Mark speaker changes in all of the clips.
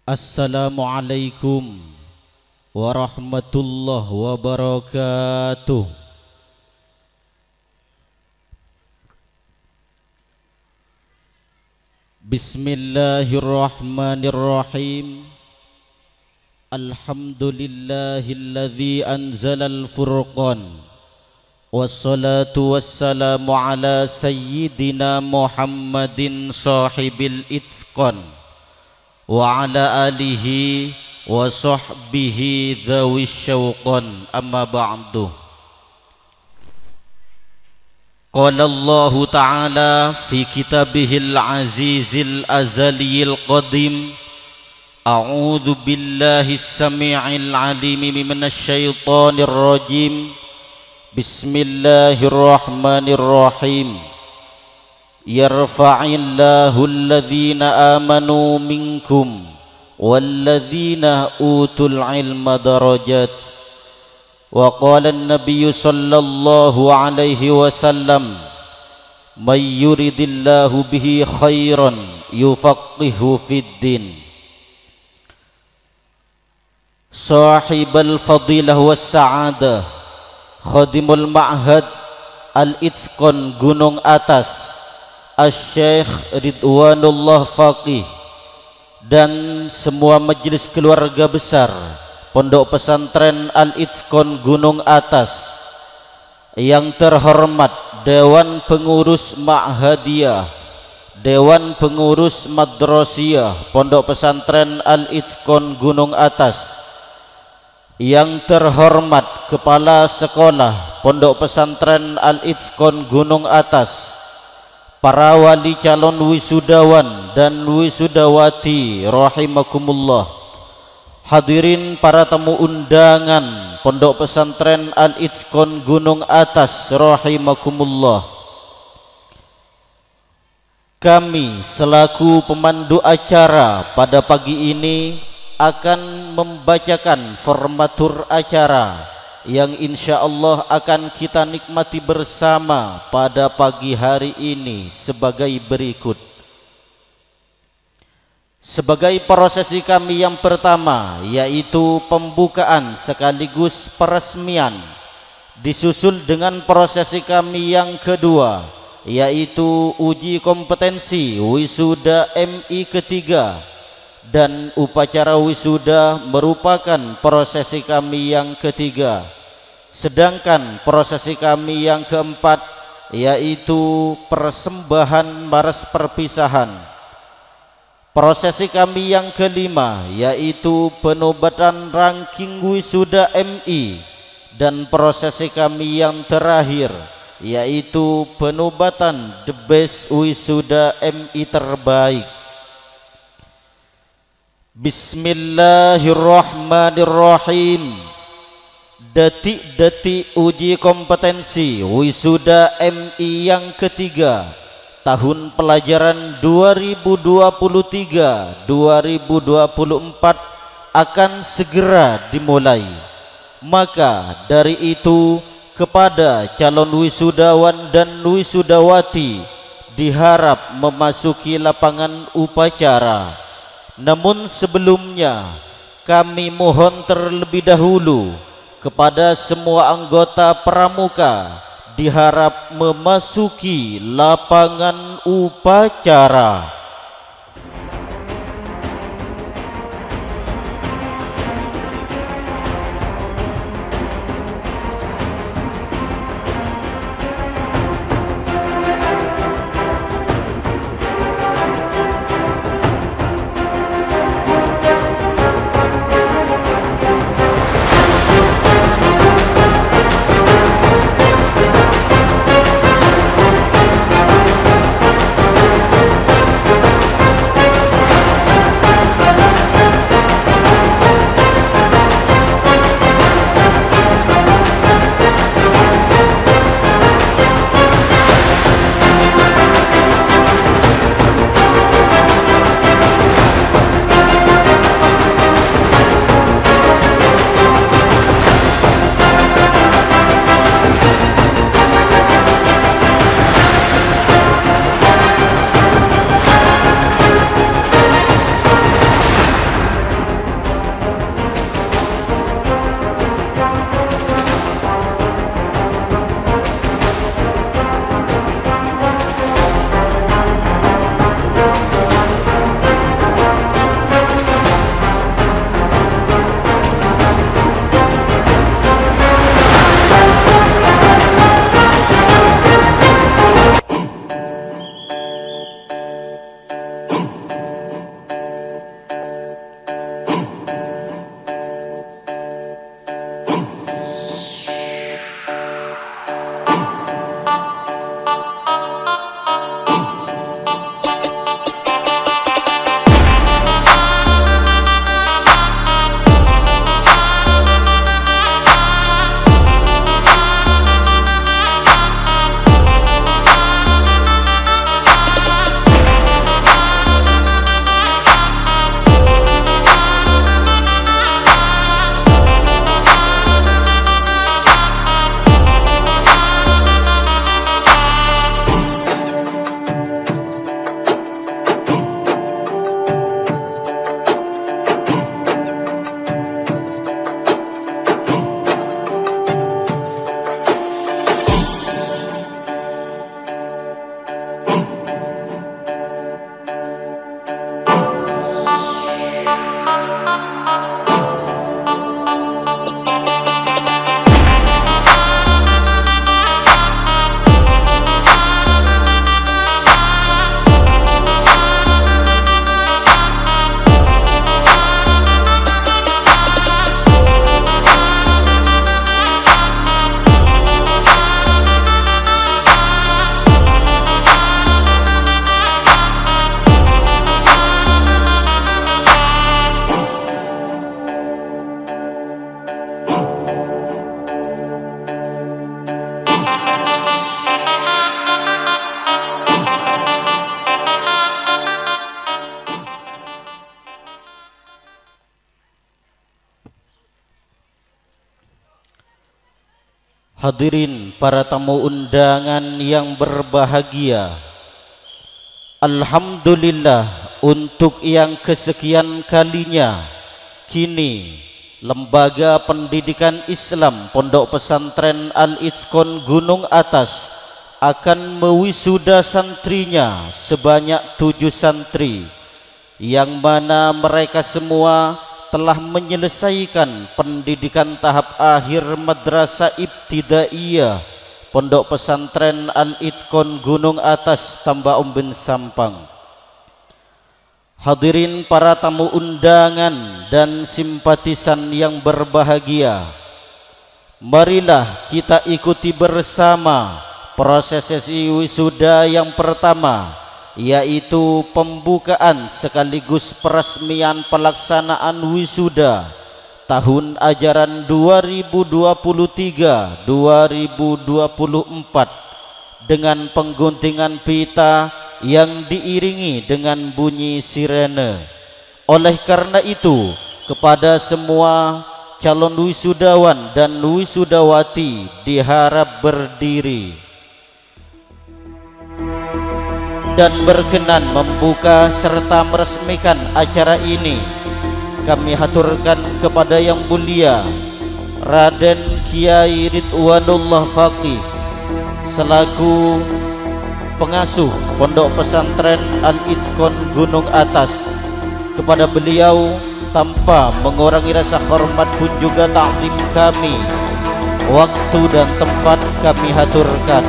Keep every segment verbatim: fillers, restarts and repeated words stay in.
Speaker 1: Assalamualaikum warahmatullahi wabarakatuh. Bismillahirrahmanirrahim. Alhamdulillahilladzi anzalal furqan. Wassalatu wassalamu ala sayyidina Muhammadin sahibil itqan wa ala alihi wa sahbihi dhawish syauqan, amma ba'du. Qala Allah ta'ala fi kitabihil azizil azaliyil qadim, a'udzu billahis sami'il alim minasy syaithanir rajim. Bismillahirrahmanirrahim. Yarfa'illahu alladhina amanu minkum walladhina utul ilma darajat. Wa qala an-nabiyyu sallallahu alaihi wasallam, may yuridillahu bihi khairan yufaqihu fid din. Sahibal fadilah was sa'adah, khadimul ma'had al-itqan Gunung Atas, Asy-Syaikh Ridwanullah Faqih, dan semua majelis keluarga besar Pondok Pesantren Al-Itqan Gunung Atas, yang terhormat Dewan Pengurus Ma'hadiyah, Dewan Pengurus Madrasiyah Pondok Pesantren Al-Itqan Gunung Atas, yang terhormat Kepala Sekolah Pondok Pesantren Al-Itqan Gunung Atas, para wali calon wisudawan dan wisudawati rahimakumullah, hadirin para tamu undangan Pondok Pesantren Al-Itqan Gunung Atas rahimakumullah. Kami selaku pemandu acara pada pagi ini akan membacakan formatur acara yang insya Allah akan kita nikmati bersama pada pagi hari ini sebagai berikut. Sebagai prosesi kami yang pertama, yaitu pembukaan sekaligus peresmian, disusul dengan prosesi kami yang kedua, yaitu uji kompetensi wisuda M I ketiga, dan upacara wisuda merupakan prosesi kami yang ketiga. Sedangkan prosesi kami yang keempat, yaitu persembahan maras perpisahan. Prosesi kami yang kelima, yaitu penobatan ranking wisuda M I, dan prosesi kami yang terakhir, yaitu penobatan the best wisuda M I terbaik. Bismillahirrahmanirrahim. Detik-detik uji kompetensi wisuda M I yang ketiga tahun pelajaran dua ribu dua puluh tiga dua ribu dua puluh empat akan segera dimulai. Maka dari itu, kepada calon wisudawan dan wisudawati diharap memasuki lapangan upacara. Namun sebelumnya, kami mohon terlebih dahulu kepada semua anggota pramuka diharap memasuki lapangan upacara. Hadirin para tamu undangan yang berbahagia, alhamdulillah untuk yang kesekian kalinya kini Lembaga Pendidikan Islam Pondok Pesantren Al-Itqan Gunung Atas akan mewisuda santrinya sebanyak tujuh santri, yang mana mereka semua telah menyelesaikan pendidikan tahap akhir Madrasah Ibtidaiyah Pondok Pesantren Al-Itqan Gunung Atas Tambak Umben Sampang. Hadirin para tamu undangan dan simpatisan yang berbahagia, marilah kita ikuti bersama prosesi wisuda yang pertama, yaitu pembukaan sekaligus peresmian pelaksanaan wisuda tahun ajaran dua ribu dua puluh tiga dua ribu dua puluh empat dengan pengguntingan pita yang diiringi dengan bunyi sirene. Oleh karena itu, kepada semua calon wisudawan dan wisudawati diharap berdiri dan berkenan membuka serta meresmikan acara ini. Kami haturkan kepada Yang Mulia Raden Kiai Ridwanullah Faqih selaku pengasuh Pondok Pesantren Al-Itqan Gunung Atas. Kepada beliau tanpa mengurangi rasa hormat pun juga taklim kami, waktu dan tempat kami haturkan.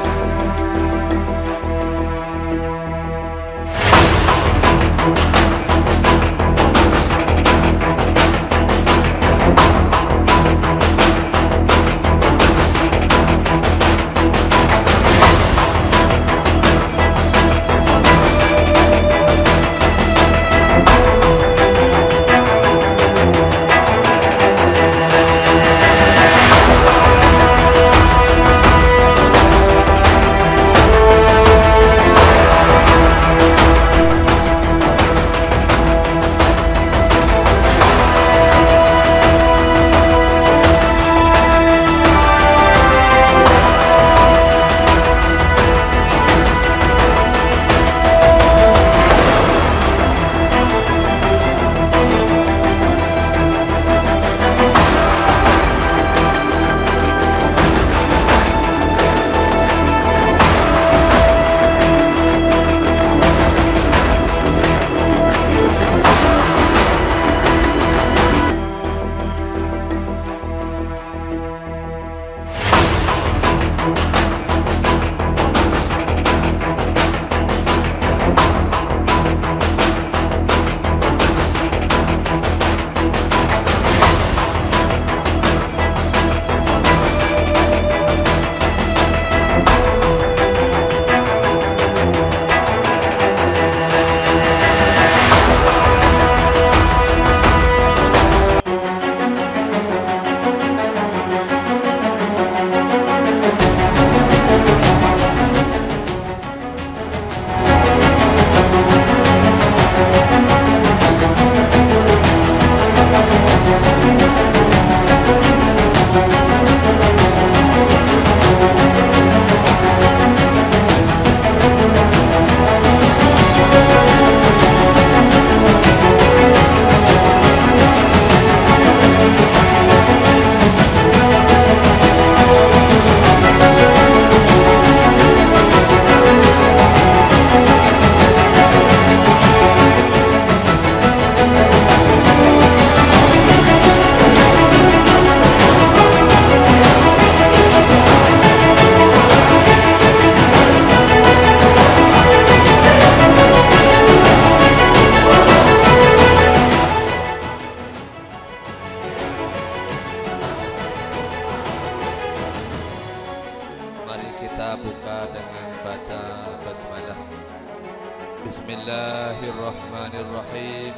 Speaker 2: Bismillahirrahmanirrahim.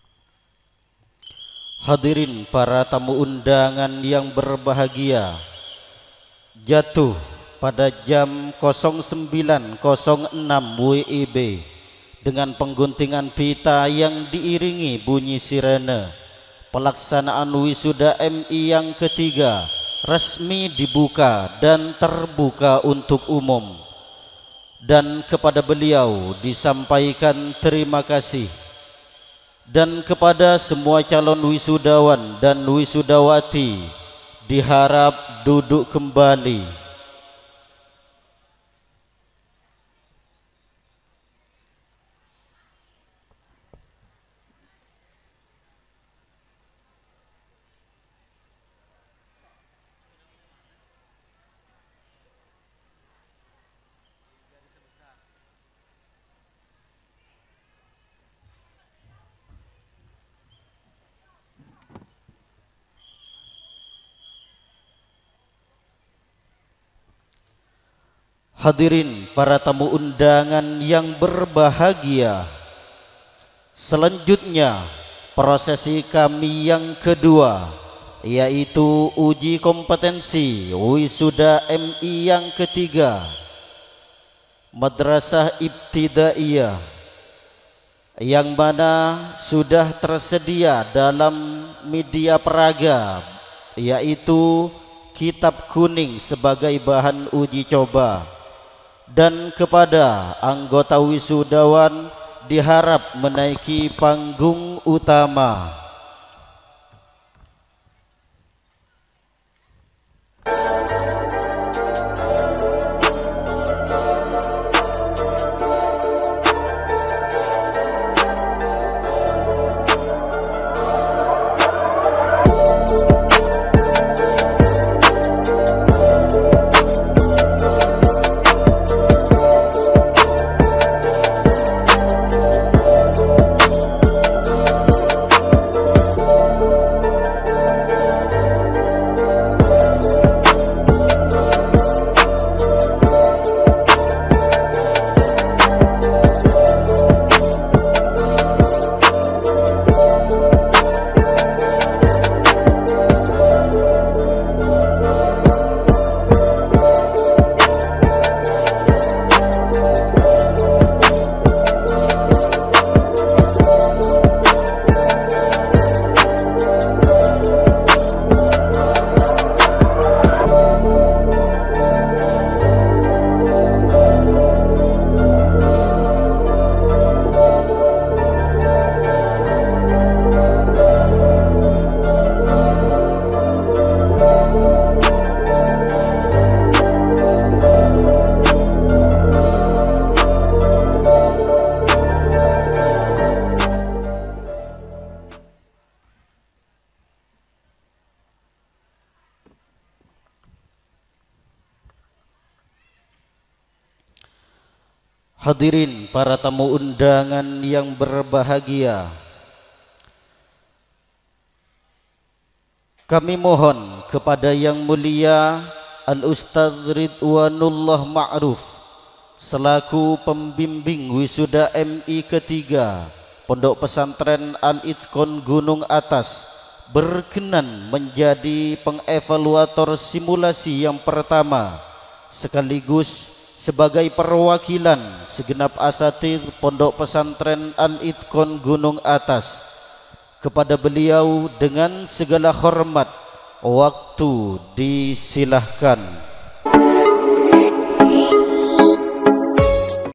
Speaker 1: Hadirin para tamu undangan yang berbahagia, jatuh pada jam nol sembilan nol enam W I B dengan pengguntingan pita yang diiringi bunyi sirene. Pelaksanaan wisuda M I yang ketiga resmi dibuka dan terbuka untuk umum, dan kepada beliau disampaikan terima kasih. Dan kepada semua calon wisudawan dan wisudawati diharap duduk kembali. Hadirin para tamu undangan yang berbahagia, selanjutnya prosesi kami yang kedua, yaitu uji kompetensi wisuda M I yang ketiga Madrasah Ibtidaiyah, yang mana sudah tersedia dalam media peraga, yaitu kitab kuning sebagai bahan uji coba. Dan kepada anggota wisudawan diharap menaiki panggung utama. Hadirin para tamu undangan yang berbahagia, kami mohon kepada Yang Mulia Al-Ustadz Ridwanullah Ma'ruf selaku pembimbing wisuda M I ketiga Pondok Pesantren Al-Itqon Gunung Atas berkenan menjadi pengevaluator simulasi yang pertama, sekaligus sebagai perwakilan segenap asatidz Pondok Pesantren Al-Itqon Gunung Atas. Kepada beliau dengan segala hormat, waktu disilahkan.